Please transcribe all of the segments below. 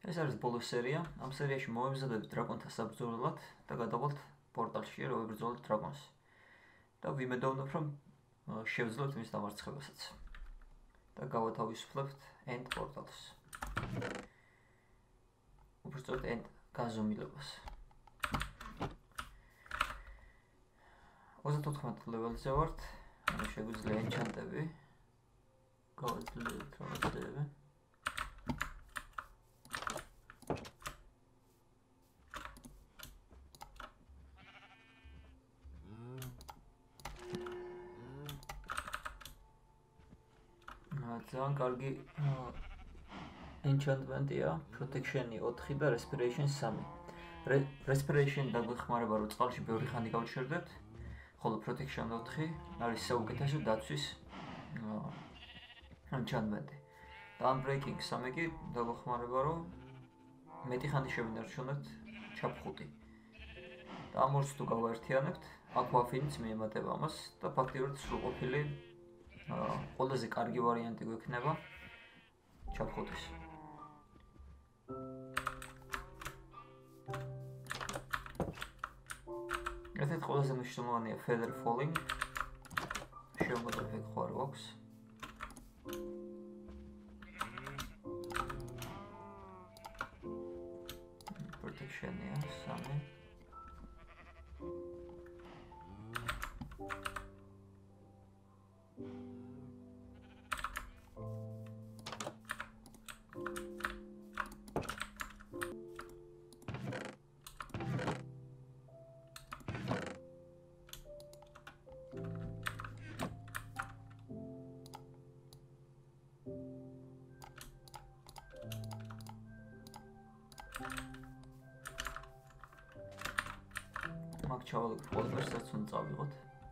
ეს არის ბოლოს სერია. ამ სერიაში მოვემზადებით დრაკონთა საბრძოლველად და გადავალთ პორტალში, რომ ვებრძოლოთ დრაკონს. და ვიმედოვნებ, რომ შევძლებთ მის დამარცხებასაც. და გავათავისუფლებთ end პორტალს. უბრალოდ end გაზომილებას. 34 ლეველზე ვართ. ანუ შეგვიძლია ენჩანტები. გავაძლიეროთ რაღაცეები. ძალიან კარგი enchantment-ია, protection-ი 4 და respiration 3. Respiration დაგვეხმარება, რომ წყალში ბევრი ხანი გავჩერდეთ, ხოლო protection 4 არის საუკეთესო დაცვის enchantment-ი. და unbreaking 3 კი დაგვეხმარება, რომ მეტი ხანი შევინარჩუნებთ ჩაფხუტი. და ამ ორს თუ გავაერთიანებთ, aquafin-იც მიემატება ამას და ფაქტიურად სრულყოფილი ყველაზე კარგი ვარიანტი გვექნება ჩაფხუტის. ერთ-ერთი ყველაზე მნიშვნელოვანია feather falling. შევმოწმებ ეგ ხო არ გვაქვს. protection-ია 3. მაგ ჩავალებ ყველაფერსაც უნდა წავიღოთ.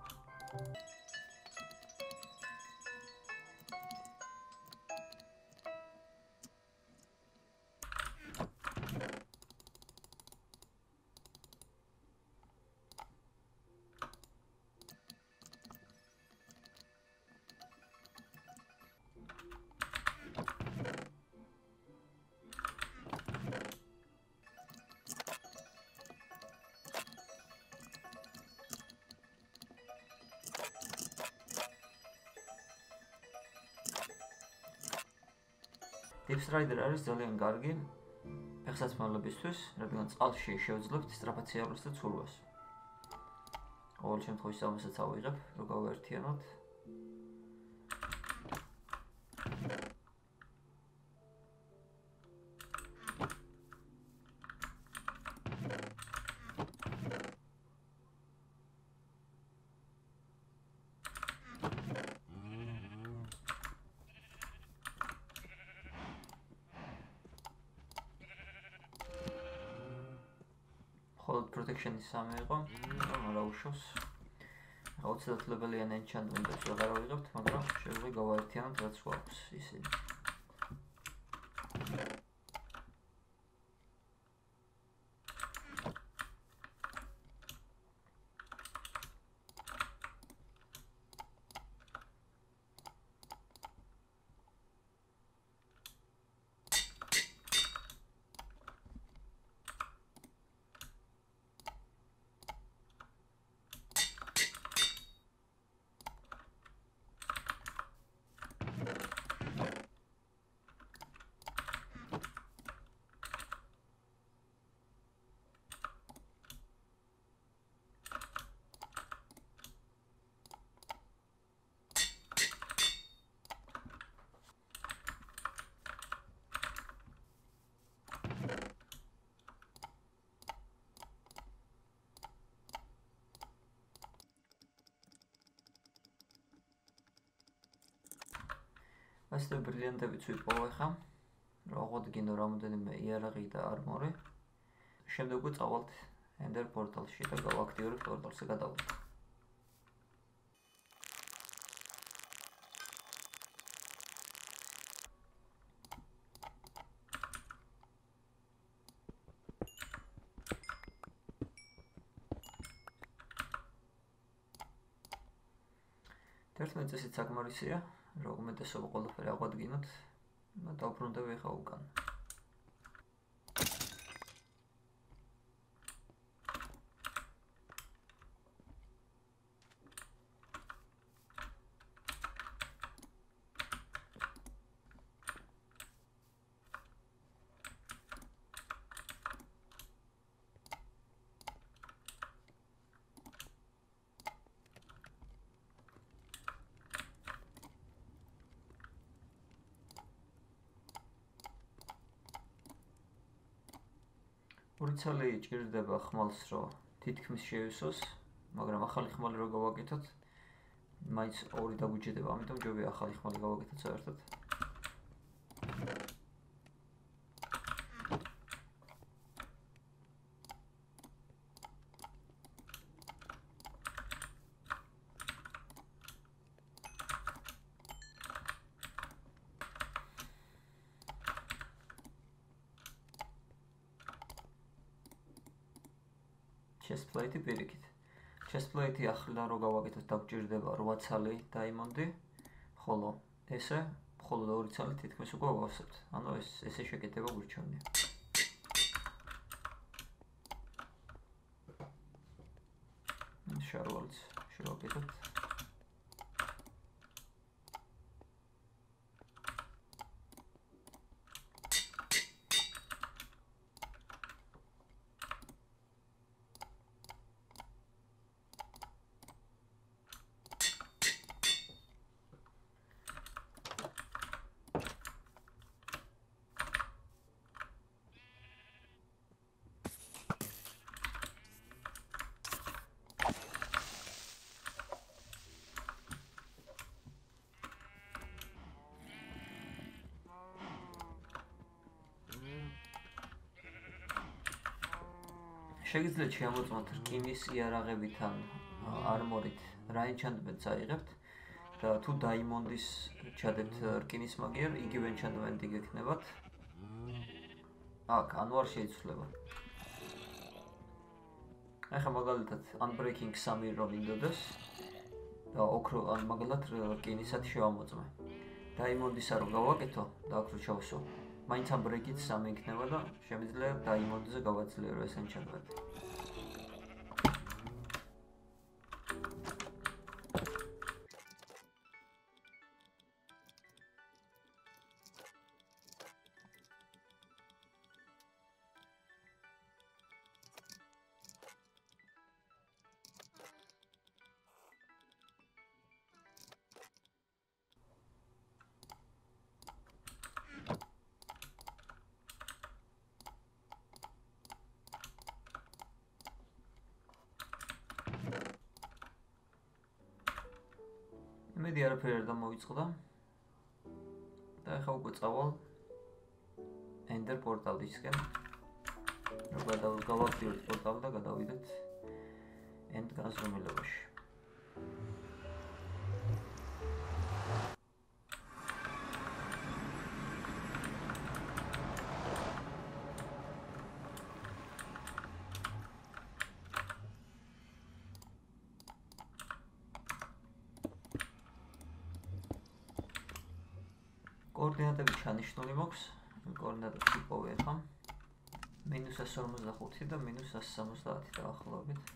Deep Strider არის ძალიან კარგი ფეხსაცმელებისთვის, რადგან წყალში შევძლებთ სტრაფაციაბრას და ცურვას. ყოველ შემთხვევაში ამასაც ავიღებ, რომ გავაერთიანოთ. ხოლოდ protection-ი 3 იყო, რა უშავს. 30 ლეველიან enchantment-ებს ვეღარ ავიღებთ, მაგრამ შეგვიძლია გავაერთიანოთ რაც გვაქვს ისინი. ასე ბრილიანტებიც ვიპოვე ხა. რა აღდგინო რამოდენიმე იარაღი და არმორი. შემდეგ ვწავალთ Ender პორტალში და გავაქტიურებთ პორტალზე გადავიდეთ. ერთმანეთს ესეც საკმარისია, რომ უმეტესობა ყველაფერი აღვადგინოთ და დავბრუნდები ხა უკან. ორი ცალი ჭირდება ხმალს, რომ თითქმის შევისოს, მაგრამ ახალი ხმალი რო გავაკეთოთ, მაინც ორი დაგვიჭირდება, ამიტომ ჯობია ახალი ხმალი გავაკეთოთ საერთოდ. chest plate-ი პირიქით. chest plate-ი ახლიდან რო გავაკეთოთ, დაგვჭირდება 8 ცალი დაიმონდი, ხოლო ესე მხოლოდ 2 ცალი თითქმის უკვე ვავსებთ. ანუ ესე შეკეთება გვირჩევნია. შარვალიც შევაკეთოთ. შეგიძლიათ შემოწმოთ რკინის იარაღებით ან არმორით რა ენჩანტმენტს აიღებთ და თუ დაიმონდის ჩადებთ რკინის მაგიერ, იგივე ენჩანტმენტი გექნებათ. აქ ანუ არ შეიცვლება. ახლა მაგალითად unbreaking 3 რო მინდოდეს და ოქრო ან მაგალითად რკინისად შევამოწმე. დაიმონდისა რო გავაკეთო და აქ რო ჩავსო. მაინც unbreaking 3 იქნება და შემიძლია დაიმონდზე გავაძლიერო ეს ენჩანტმენტი. იმედი არაფერი არ დამოვიწყდა და ახლა უკვე წავალ Ender პორტალისკენ. რომ გავაქტიუროთ პორტალი და გადავიდეთ End განზომილებაში. კოორდინატები ჩანიშნული მაქვს, კოორდინატებს ვიპოვე ახლა. -145 და -170 დაახლოებით.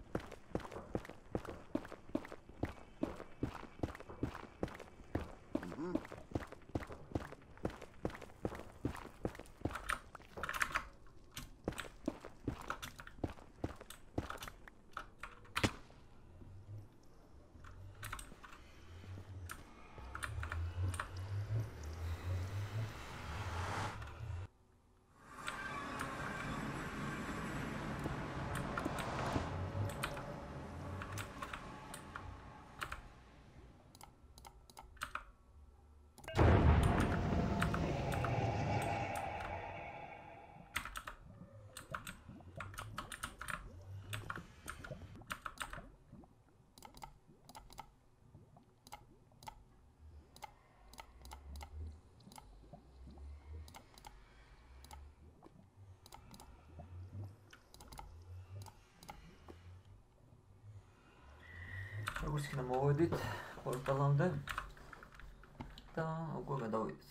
როგორც იქნება მოვედით პორტალამდე და უკვე გადავიდეთ.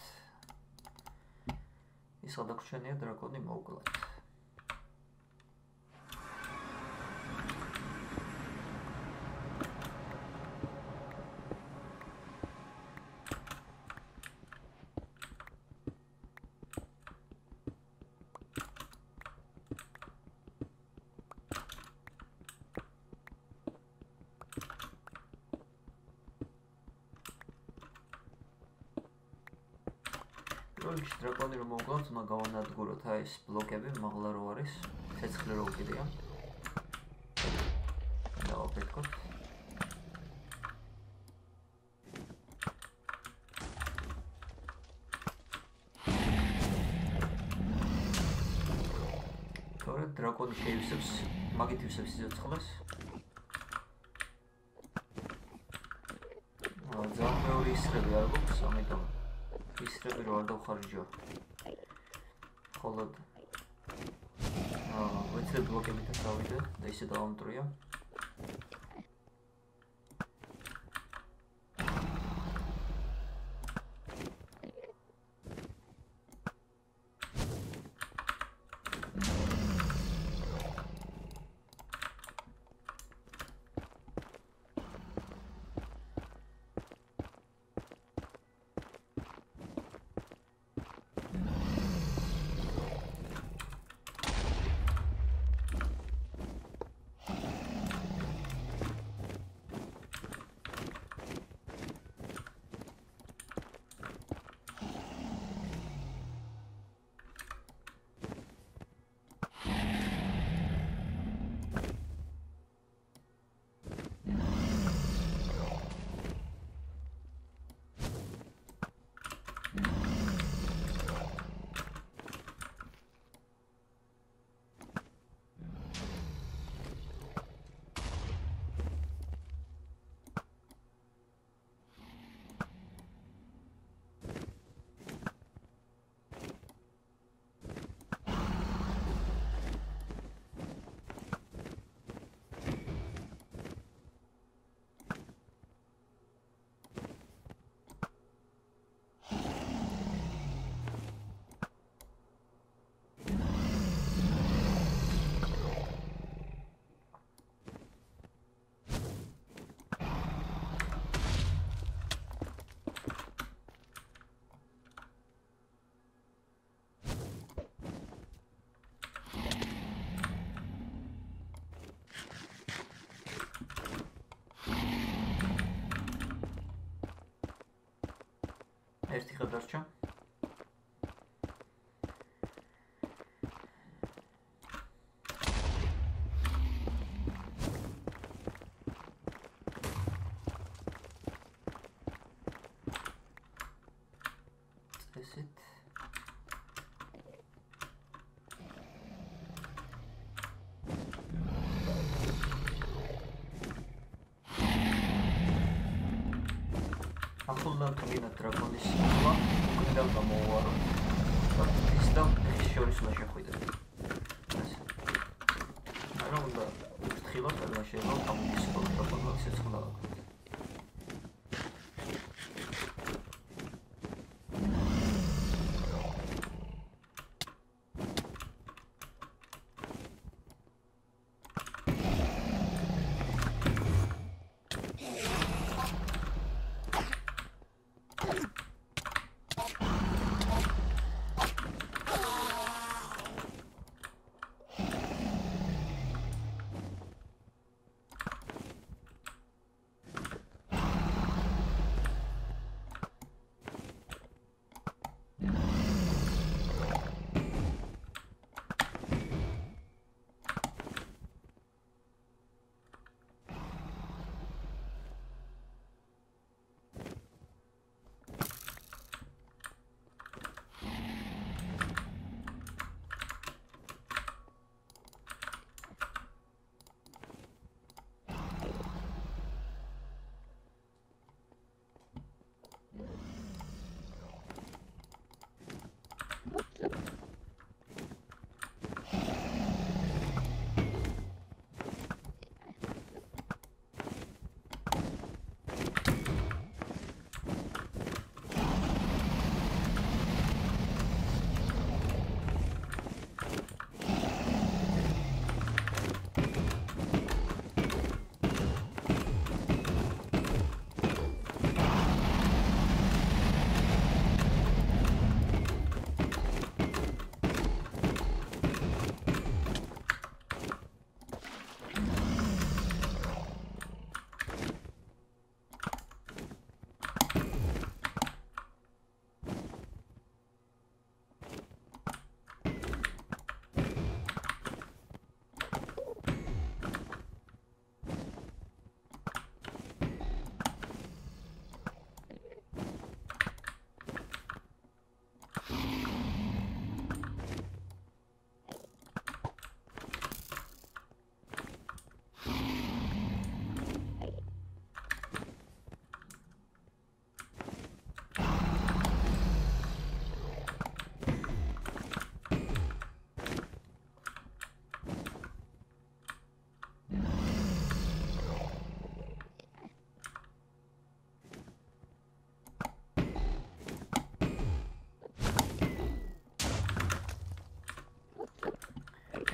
ის გადაგრჩენია დრაკონი მოვკლათ. რიგში დრაკონი რომ მოვგლავთ, უნდა გავანადგუროთ აი ეს ბლოკები, მაღლა რო არის, ცეცხლი რო უკიდია. დავაფეთქოთ. თორე დრაკონი შეივსებს, მაგით ივსებს სიცოცხლეს. ძალიან მეორე ისრები არ გვაქვს, ამიტომ ისრები რო არ დავხარჯო. ხოლოდ ვეცდებ ბლოკებითაც დავიდე და ისე დავამტრია. ერთი ხა დარჩა. წესით. ახლა თვითონ დრაკონის სიკვდილა უკიდავ გამოვარო და ის და ეს შორის უნდა შეხვიდეთ. არა უნდა ფრთხილად არ შეიძლება ამის პროტოკოლს შეცვლა.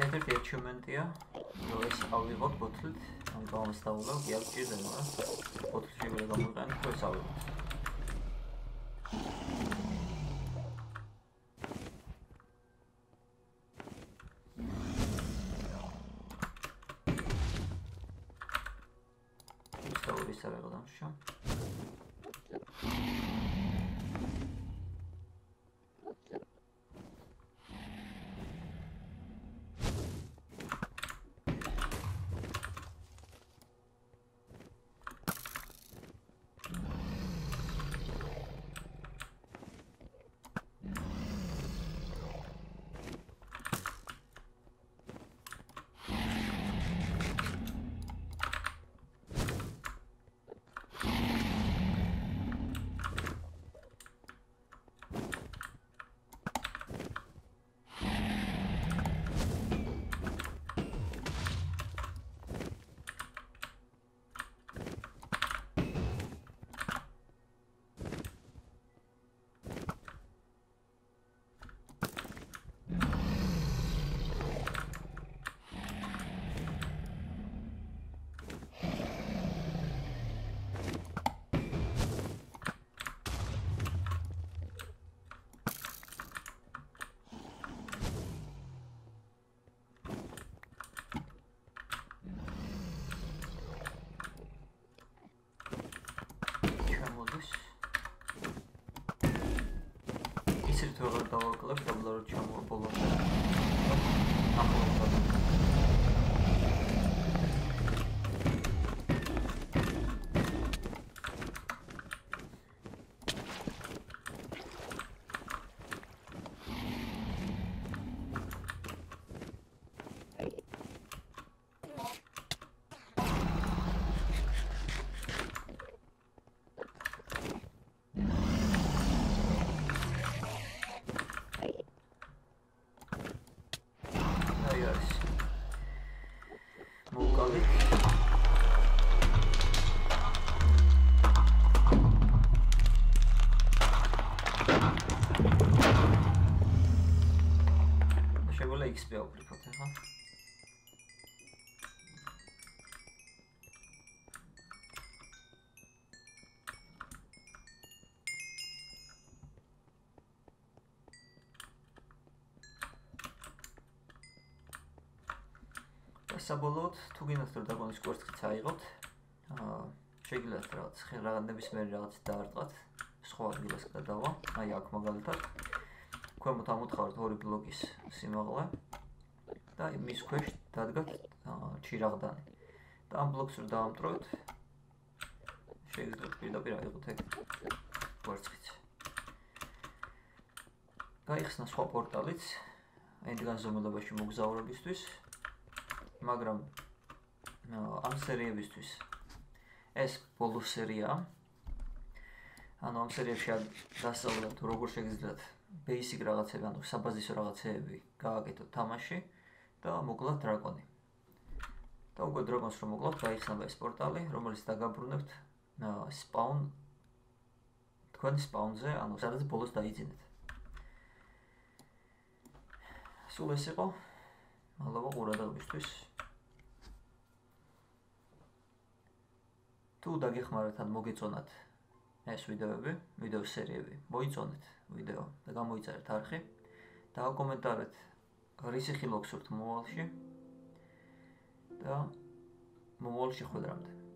ერთ-ერთი achievement-ია, რომ ეს ავიღოთ ბოთლით, ამიტომ ამასწავლებ, გიაგჭირდება, რა. ბოთლში ვერ გამოვიყენოთ, ხო ეს ავიღოთ. ის ავიღოთ ამში. Isirtövər davaqlıq qabları çamur bolanda. Axılında. XP ავკრიფოთ ახლა. საბოლოოდ თუ გინდათ რომ დაგონის კვერცხიც აიღოთ, შეგიძლიათ რაღაც ნებისმიერი რაღაც დაარტყათ, სხვა ადგილას გადავა, აი აქ მაგალითად. ქვემოთ ამოთხართ 2 ბლოკის სიმაღლე და მის ქვეშ დადგათ ჩირაღდანი. და ამ ბლოკს რომ დავამტვრევთ, შეგიძლიათ პირდაპირ აიღოთ ეგ კვერცხიც. გაიხსნა სხვა პორტალიც ენდგანზომილებაში მოგზაურებისთვის, მაგრამ ამ სერიებისთვის ეს ბოლო სერია. ანუ ამ სერიაში დასწავლეთ როგორ შეგიძლიათ basic რაღაცები, ანუ საბაზისო რაღაცები გააკეთოთ თამაში და მოგლათ დრაკონი. და უკვე დრაკონს რომ მოგლავთ, გაიხსნება ეს პორტალი, რომელიც დაგაბრუნებთ spawn თქვენი spawn-ზე, ანუ სადაც ბოლოს დაიძინეთ. სულ ეს იყო. მადლობა ყურადღებისთვის. თუ დაგეხმარათ ან მოგეწონათ ეს ვიდეოები, ვიდეო სერიები, მოიწონეთ ვიდეო და გამოიწერეთ არხი და კომენტარეთ რისი ხილვა გსურთ მომავალში და მომავალში ხვედრამდე.